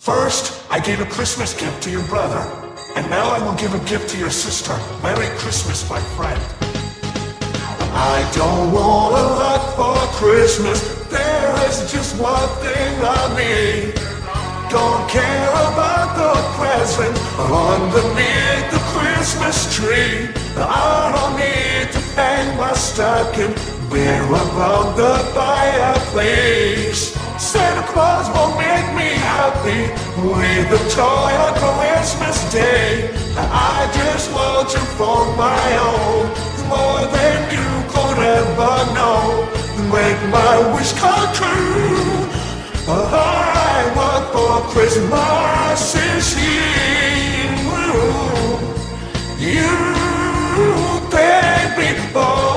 First, I gave a Christmas gift to your brother, and now I will give a gift to your sister. Merry Christmas, my friend. I don't want a lot for Christmas. There is just one thing I need. Don't care about the present underneath the Christmas tree. I don't need to hang my stocking there above the fireplace. Santa Claus will make me happy with a toy on Christmas Day. I just want you for my own, more than you could ever know. Make my wish come true. All I want for Christmas is you. You, baby boy.